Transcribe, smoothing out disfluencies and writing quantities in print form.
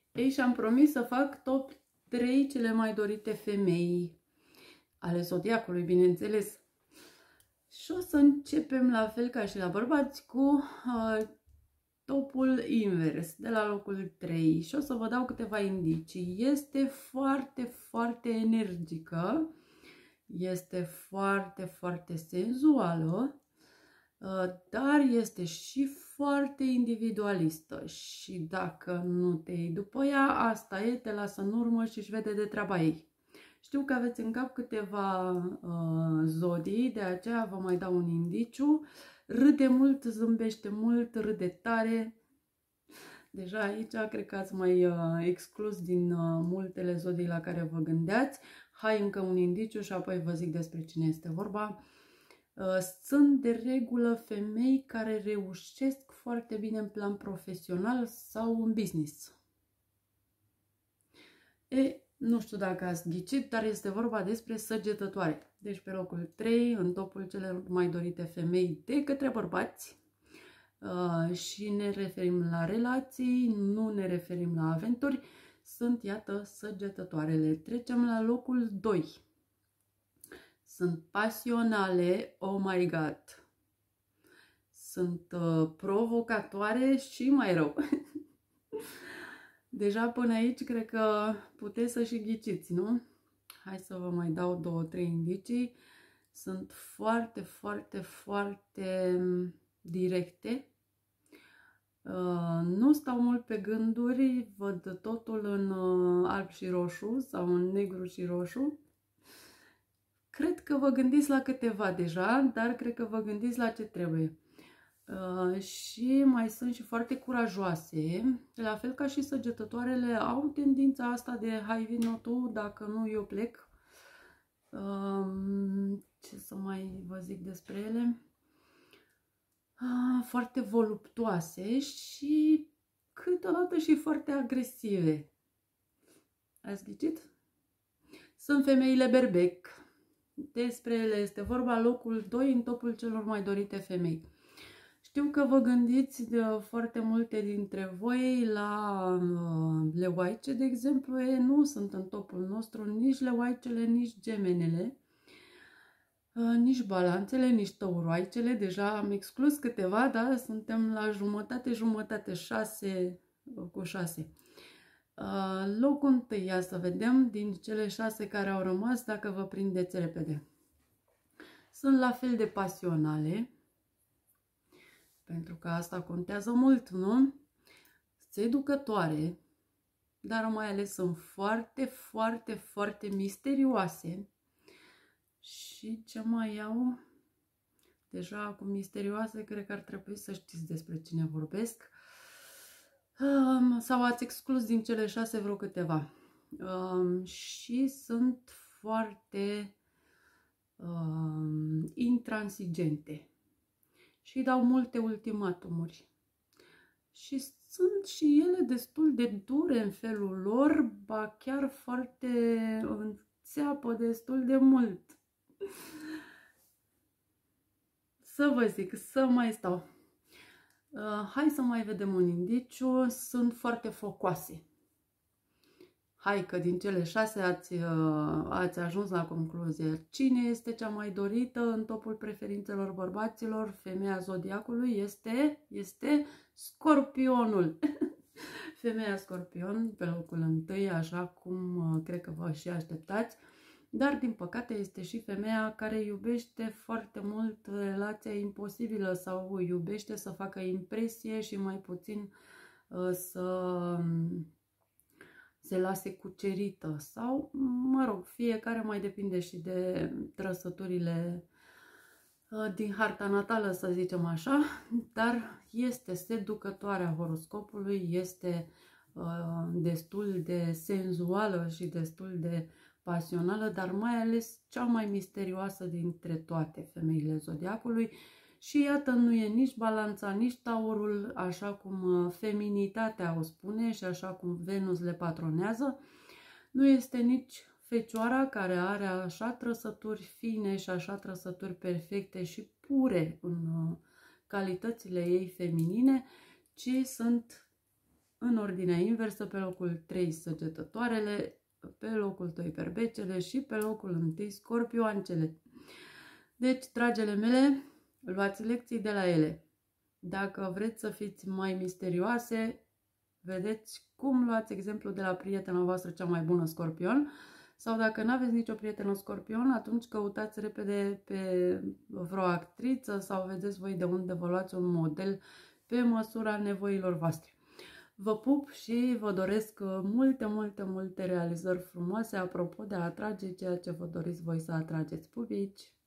Ei, și-am promis să fac top 3 cele mai dorite femei ale zodiacului, bineînțeles. Și o să începem la fel ca și la bărbați cu topul invers, de la locul 3. Și o să vă dau câteva indicii. Este foarte, foarte energică, este foarte, foarte senzuală, dar este și foarte individualistă și dacă nu te iei după ea, asta e, te lasă în urmă și își vede de treaba ei. Știu că aveți în cap câteva zodii, de aceea vă mai dau un indiciu. Râde mult, zâmbește mult, râde tare. Deja aici cred că ați mai exclus din multele zodii la care vă gândeați. Hai încă un indiciu și apoi vă zic despre cine este vorba. Sunt de regulă femei care reușesc foarte bine în plan profesional sau în business. Nu știu dacă ați ghicit, dar este vorba despre săgetătoare. Deci pe locul 3, în topul celor mai dorite femei de către bărbați. Și ne referim la relații, nu ne referim la aventuri. Sunt, iată, săgetătoarele. Trecem la locul 2. Sunt pasionale, oh my god. Sunt provocatoare și mai rău. Deja până aici cred că puteți să și ghiciți, nu? Hai să vă mai dau 2-3 indicii. Sunt foarte, foarte, foarte directe. Nu stau mult pe gânduri, văd totul în alb și roșu sau în negru și roșu. Cred că vă gândiți la câteva deja, dar cred că vă gândiți la ce trebuie. Și mai sunt și foarte curajoase, la fel ca și săgetătoarele, au tendința asta de hai vino tu, dacă nu eu plec. Ce să mai vă zic despre ele? Foarte voluptoase și câteodată și foarte agresive. Ați ghicit? Sunt femeile berbec. Despre ele este vorba, locul 2 în topul celor mai dorite femei. Știu că vă gândiți de foarte multe dintre voi la leoaice, de exemplu. Nu sunt în topul nostru nici leoaicele, nici gemenele, nici balanțele, nici tauroaicele. Deja am exclus câteva, dar suntem la jumătate, 6 cu 6. Locul întâi, ia să vedem din cele 6 care au rămas, dacă vă prindeți repede. Sunt la fel de pasionale, pentru că asta contează mult, nu? Seducătoare, dar mai ales sunt foarte, foarte, foarte misterioase. Și ce mai iau? Deja cu misterioase, cred că ar trebui să știți despre cine vorbesc. Sau ați exclus din cele 6 vreo câteva. Și sunt foarte intransigente. Și dau multe ultimatumuri. Și sunt și ele destul de dure în felul lor, ba chiar foarte înțeapă destul de mult. Să vă zic, să mai stau. Hai să mai vedem un indiciu. Sunt foarte focoase. Hai că din cele 6 ați ajuns la concluzie. Cine este cea mai dorită în topul preferințelor bărbaților? Femeia zodiacului este Scorpionul. Femeia Scorpion pe locul întâi, așa cum cred că vă și așteptați. Dar din păcate este și femeia care iubește foarte mult relația imposibilă sau iubește să facă impresie și mai puțin să se lase cucerită sau, mă rog, fiecare mai depinde și de trăsăturile din harta natală, să zicem așa, dar este seducătoarea horoscopului, este destul de senzuală și destul de pasională, dar mai ales cea mai misterioasă dintre toate femeile zodiacului. Și iată, nu e nici balanța, nici taurul, așa cum feminitatea o spune și așa cum Venus le patronează. Nu este nici Fecioara, care are așa trăsături fine și așa trăsături perfecte și pure în calitățile ei feminine, ci sunt în ordinea inversă, pe locul 3 săgetătoarele, pe locul 2 berbecele și pe locul 1 scorpioancele. Deci, dragele mele, luați lecții de la ele. Dacă vreți să fiți mai misterioase, vedeți cum luați exemplu de la prietena voastră cea mai bună scorpion, sau dacă nu aveți nicio prietenă scorpion, atunci căutați repede pe vreo actriță sau vedeți voi de unde vă luați un model pe măsura nevoilor voastre. Vă pup și vă doresc multe realizări frumoase apropo de a atrage ceea ce vă doriți voi să atrageți. Pupici!